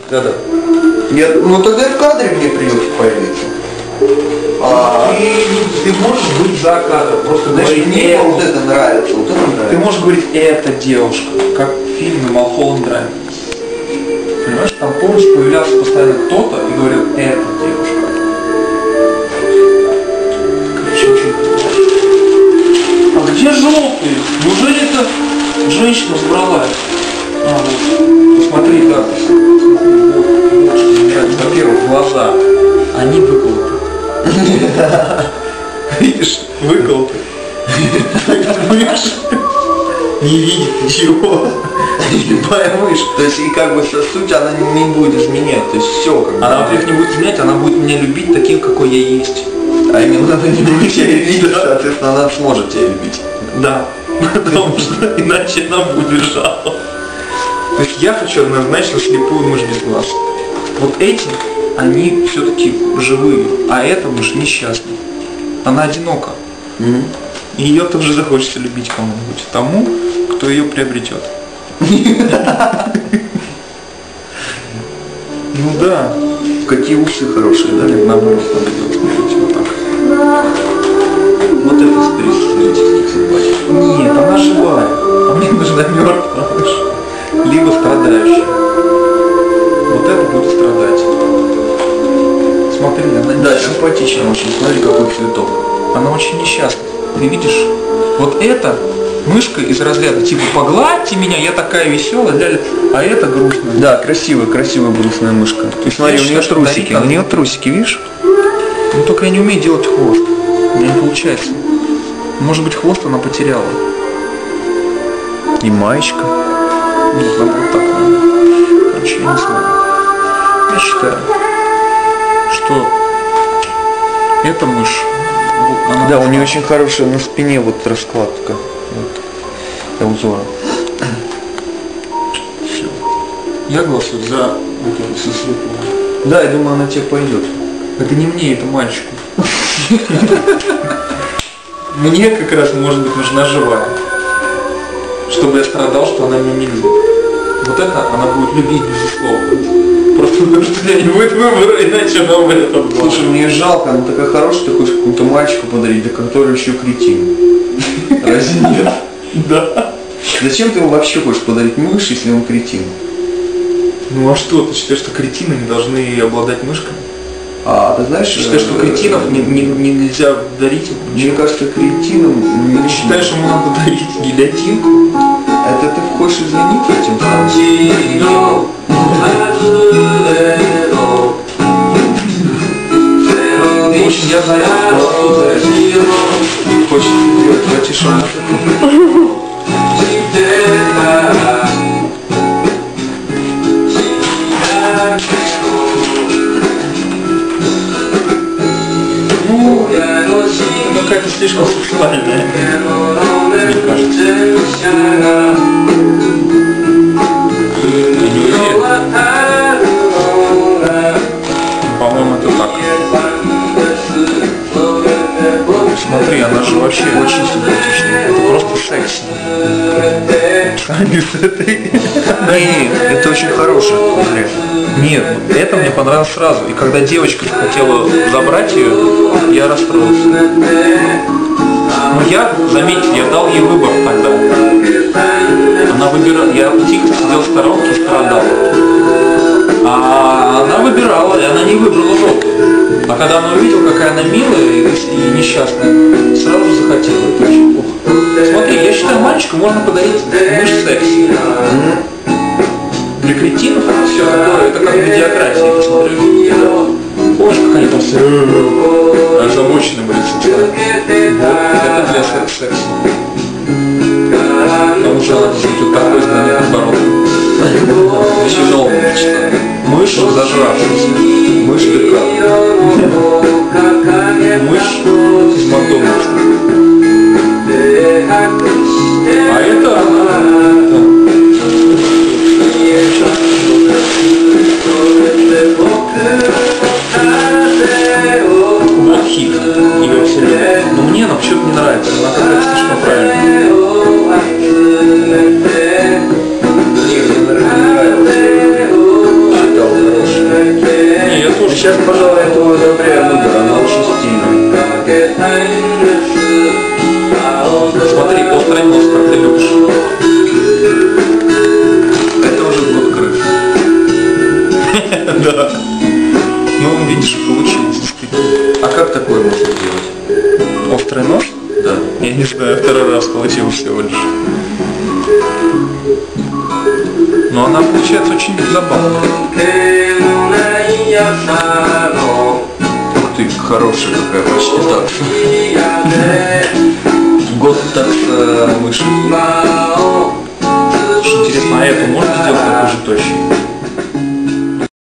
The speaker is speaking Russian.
Да-да. Нет, ну тогда и в кадре мне придется появиться. Ты можешь быть за кадром, просто Значит, мне вот это нравится, вот это Ты нравится. можешь говорить «эта девушка», как в фильме «Малхолланд Драйв». Понимаешь, там, помнишь, появлялся постоянно кто-то и говорил «эта девушка». А где желтые? Неужели это женщина сбрала? Вот. Посмотри, да. Вот, что мне нравится. Во-первых, глаза. Они выколоты. Видишь, выколоты. Мышь не видит ничего. Любая мышь. То есть и как бы суть она не будет изменять. То есть все как бы. Она, во-первых, не будет изменять, она будет меня любить таким, какой я есть. А именно она не будет тебя любить, соответственно, она сможет тебя любить. Да. Потому что иначе она будет жаловаться. То есть я хочу однозначно слепую мышь без глаз. Вот эти, они все-таки живые, а эта мышь несчастная. Она одинока. И ее тоже захочется любить кому-нибудь. Тому, кто ее приобретет. Ну да. Какие усы хорошие, да? Наоборот, надо делать вот так. Вот это с исторических собачек. Нет, она живая. А мне нужна мертвая мышь. Либо страдающая. Вот это будет страдать. Смотри, она Да, симпатично очень. Смотри, какой цветок. Она очень несчастна. Ты видишь? Вот эта мышка из разряда типа «погладьте меня, я такая веселая», а это грустная. Да, красивая грустная мышка. Ты смотри, у нее трусики. У нее трусики, видишь? Ну только я не умею делать хвост. У меня не получается. Может быть, хвост она потеряла. И маечка. Нет, надо вот так надо. Короче, я не смогу. Я считаю, что эта мышь, она Да, у нее очень хорошая на спине вот раскладка. Вот, узора. Все. Я голосую за вот эту слепую. Да, я думаю, она тебе пойдет. Это не мне, это мальчику. Мне как раз, может быть, нужна живая. Чтобы я страдал, что она меня не любит. Вот это она будет любить, безусловно. Просто потому что у меня не будет выбора, иначе она умрет от голода. Слушай, мне жалко, она такая хорошая, ты хочешь какому-то мальчику подарить, да который еще кретин. Разве нет? Да. Зачем ты ему вообще хочешь подарить мышь, если он кретин? Ну а что, ты считаешь, что кретины не должны обладать мышками? А ты знаешь, Ты считаешь, что кретинов нельзя дарить? Мне кажется, кретинам... Ты считаешь, ему надо дарить гильотинку? Это ты хочешь извинить этим самым? В общем, я за это. Хочешь сделать братишон? Ну, какая-то слишком сексуальная, мне кажется. Я не уверен. По-моему, это так. Смотри, она же вообще очень симпатичная. Это просто секси. Нет, это очень хорошая. Нет, это мне понравилось сразу. И когда девочка хотела забрать ее, я расстроился. Но я, заметьте, я дал ей выбор тогда. Она выбирала, я тихо сидел в сторонке и страдал. А она выбирала, и она не выбрала желтую. А когда она увидела, какая она милая и несчастная, сразу же захотела. Это очень плохо. Смотри, я считаю, мальчику можно подарить мышь секси. Для кретинов это все такое, это как в видеографии, посмотрю видео. Помнишь, как они там все озабочены были сексуально? Вот, это для секса. Потому что она тут такой знание наоборот. Еще новое мечта. Мышь зажравшаяся. Мышь бека. Мышь из Макдональдса. А это вот хит ее вселенной. Но мне она почему-то не нравится. Она какая-то слишком правильная. Мне нравится. Читал сейчас, пожалуй, этого одобряю выбор, она очень стильная. Смотри, острый нос, как ты любишь. Это уже год крыши. Да. Ну, видишь, получилось действительно. А как такое можно делать? Острый нос? Да. Я не знаю, второй раз получилось всего лишь. Но она получается очень забавно. Ух ты, хорошая какая, почти так. Год так выше. Очень интересно, а эту можно сделать такой же тощий?